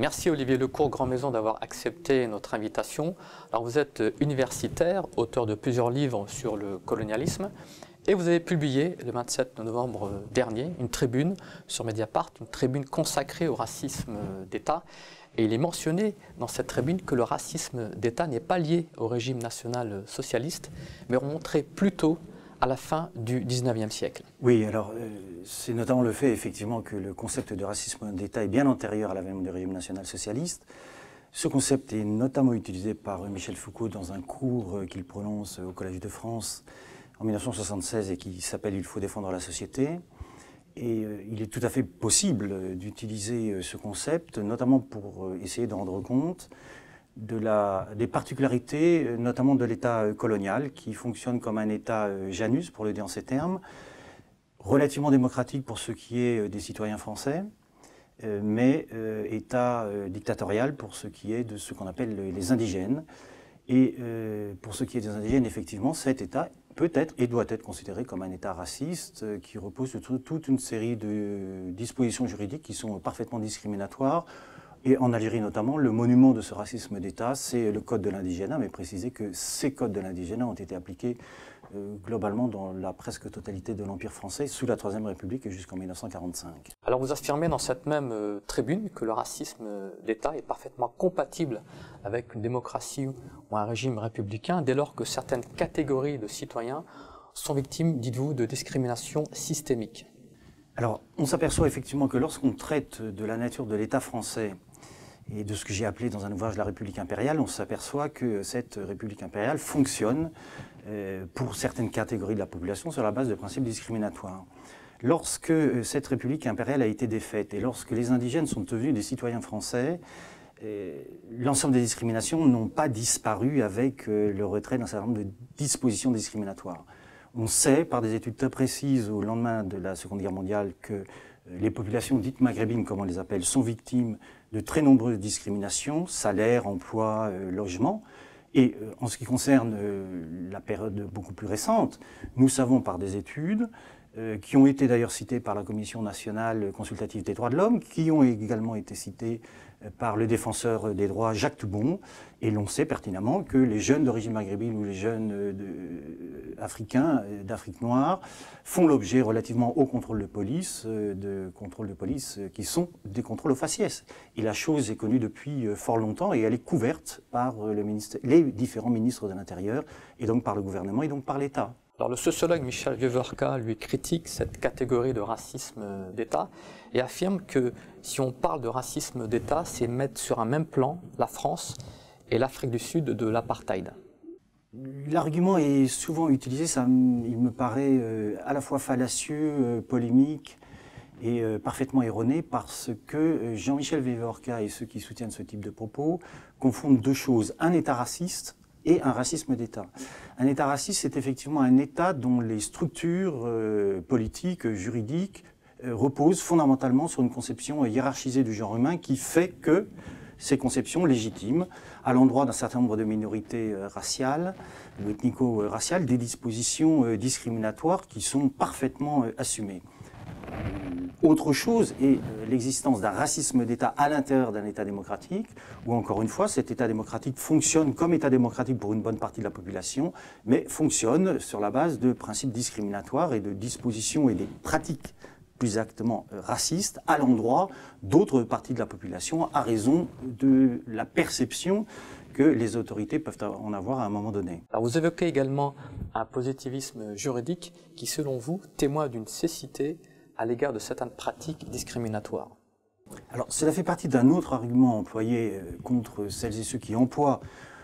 Merci Olivier Lecourt, Grand Maison, d'avoir accepté notre invitation. Alors vous êtes universitaire, auteur de plusieurs livres sur le colonialisme et vous avez publié le 27 novembre dernier une tribune sur Mediapart, une tribune consacrée au racisme d'État. Et il est mentionné dans cette tribune que le racisme d'État n'est pas lié au régime national socialiste, mais remonterait plutôt à la fin du XIXe siècle. Oui, alors c'est notamment le fait effectivement que le concept de racisme d'État est bien antérieur à l'avènement du régime national socialiste. Ce concept est notamment utilisé par Michel Foucault dans un cours qu'il prononce au Collège de France en 1976 et qui s'appelle « Il faut défendre la société ». Et il est tout à fait possible d'utiliser ce concept, notamment pour essayer de rendre compte des particularités, notamment de l'État colonial, qui fonctionne comme un État Janus, pour le dire en ces termes, relativement démocratique pour ce qui est des citoyens français, mais État dictatorial pour ce qui est de ce qu'on appelle les indigènes. Et pour ce qui est des indigènes, effectivement, cet État peut être et doit être considéré comme un État raciste qui repose sur toute une série de dispositions juridiques qui sont parfaitement discriminatoires. Et en Algérie notamment, le monument de ce racisme d'État, c'est le Code de l'indigénat, mais préciser que ces codes de l'indigénat ont été appliqués globalement dans la presque totalité de l'Empire français, sous la Troisième République et jusqu'en 1945. Alors vous affirmez dans cette même tribune que le racisme d'État est parfaitement compatible avec une démocratie ou un régime républicain, dès lors que certaines catégories de citoyens sont victimes, dites-vous, de discrimination systémique. Alors, on s'aperçoit effectivement que lorsqu'on traite de la nature de l'État français et de ce que j'ai appelé dans un ouvrage la République impériale, on s'aperçoit que cette République impériale fonctionne pour certaines catégories de la population sur la base de principes discriminatoires. Lorsque cette République impériale a été défaite et lorsque les indigènes sont devenus des citoyens français, l'ensemble des discriminations n'ont pas disparu avec le retrait d'un certain nombre de dispositions discriminatoires. On sait, par des études très précises au lendemain de la Seconde Guerre mondiale, que les populations dites maghrébines, comme on les appelle, sont victimes de très nombreuses discriminations, salaire, emploi, logement. Et en ce qui concerne la période beaucoup plus récente, nous savons par des études qui ont été d'ailleurs citées par la Commission nationale consultative des droits de l'homme, qui ont également été citées par le défenseur des droits Jacques Toubon, et l'on sait pertinemment que les jeunes d'origine maghrébine ou les jeunes africains d'Afrique noire font l'objet relativement au contrôle de police qui sont des contrôles au faciès. Et la chose est connue depuis fort longtemps et elle est couverte par les différents ministres de l'Intérieur et donc par le gouvernement et donc par l'État. Alors le sociologue Michel Vieux-Vorka lui critique cette catégorie de racisme d'État et affirme que si on parle de racisme d'État, c'est mettre sur un même plan la France et l'Afrique du Sud de l'apartheid. L'argument est souvent utilisé, il me paraît à la fois fallacieux, polémique et parfaitement erroné parce que Jean-Michel Vieux-Vorka et ceux qui soutiennent ce type de propos confondent deux choses, un État raciste et un racisme d'État. Un État raciste, c'est effectivement un État dont les structures politiques, juridiques, reposent fondamentalement sur une conception hiérarchisée du genre humain qui fait que ces conceptions légitimes, à l'endroit d'un certain nombre de minorités raciales ou ethnico-raciales, des dispositions discriminatoires qui sont parfaitement assumées. Autre chose est l'existence d'un racisme d'État à l'intérieur d'un État démocratique, où encore une fois, cet État démocratique fonctionne comme État démocratique pour une bonne partie de la population, mais fonctionne sur la base de principes discriminatoires et de dispositions et des pratiques plus exactement racistes à l'endroit d'autres parties de la population à raison de la perception que les autorités peuvent en avoir à un moment donné. Alors vous évoquez également un positivisme juridique qui, selon vous, témoigne d'une cécité à l'égard de certaines pratiques discriminatoires. Alors, cela fait partie d'un autre argument employé contre celles et ceux qui emploient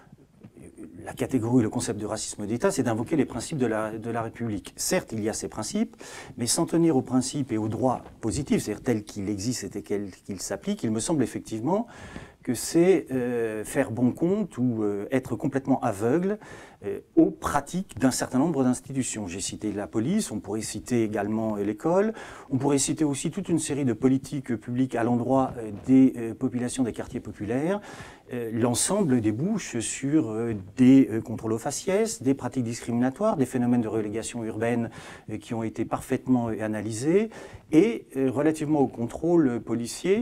la catégorie, le concept de racisme d'État, c'est d'invoquer les principes de la République. Certes, il y a ces principes, mais sans tenir aux principes et aux droits positifs, c'est-à-dire tels qu'ils existent et tels qu'ils s'appliquent, il me semble effectivement que c'est faire bon compte ou être complètement aveugle aux pratiques d'un certain nombre d'institutions. J'ai cité la police, on pourrait citer également l'école, on pourrait citer aussi toute une série de politiques publiques à l'endroit des populations des quartiers populaires. L'ensemble débouche sur des contrôles aux faciès, des pratiques discriminatoires, des phénomènes de relégation urbaine qui ont été parfaitement analysés et relativement au contrôle policier,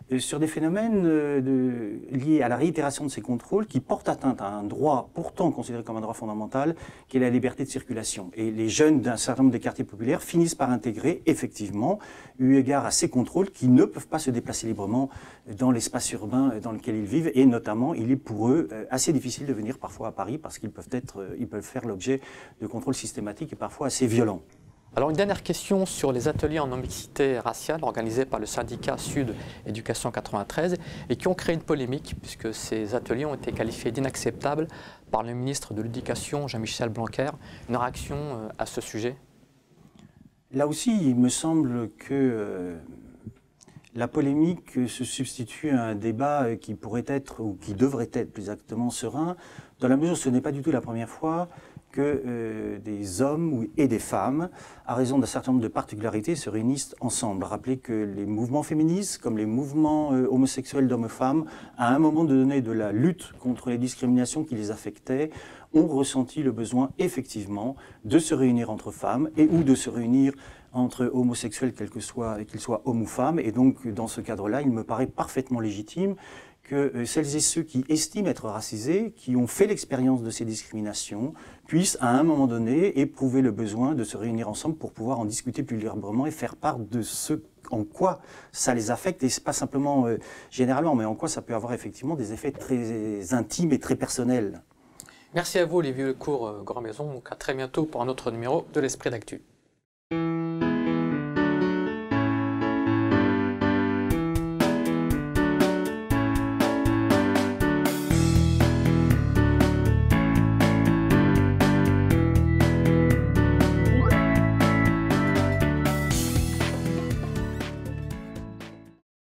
sur des phénomènes liés à la réitération de ces contrôles qui portent atteinte à un droit pourtant considéré comme un droit fondamental, qui est la liberté de circulation. Et les jeunes d'un certain nombre de quartiers populaires finissent par intégrer, effectivement, eu égard à ces contrôles, qui ne peuvent pas se déplacer librement dans l'espace urbain dans lequel ils vivent. Et notamment, il est pour eux assez difficile de venir parfois à Paris parce qu'ils peuvent faire l'objet de contrôles systématiques et parfois assez violents. Alors une dernière question sur les ateliers en non-mixité raciale organisés par le syndicat Sud Éducation 93 et qui ont créé une polémique puisque ces ateliers ont été qualifiés d'inacceptables par le ministre de l'Éducation Jean-Michel Blanquer. Une réaction à ce sujet? Là aussi, il me semble que la polémique se substitue à un débat qui pourrait être, ou qui devrait être plus exactement, serein, dans la mesure où ce n'est pas du tout la première fois que des hommes et des femmes, à raison d'un certain nombre de particularités, se réunissent ensemble. Rappelez que les mouvements féministes, comme les mouvements homosexuels d'hommes-femmes, à un moment donné de la lutte contre les discriminations qui les affectaient, ont ressenti le besoin, effectivement, de se réunir entre femmes et ou de se réunir entre homosexuels, qu'ils soient hommes ou femmes. Et donc, dans ce cadre-là, il me paraît parfaitement légitime que celles et ceux qui estiment être racisés, qui ont fait l'expérience de ces discriminations, puissent à un moment donné éprouver le besoin de se réunir ensemble pour pouvoir en discuter plus librement et faire part de ce en quoi ça les affecte, et c'est pas simplement généralement, mais en quoi ça peut avoir effectivement des effets très intimes et très personnels. Merci à vous Olivier Lecourt, Grand Maison, donc à très bientôt pour un autre numéro de l'Esprit d'Actu.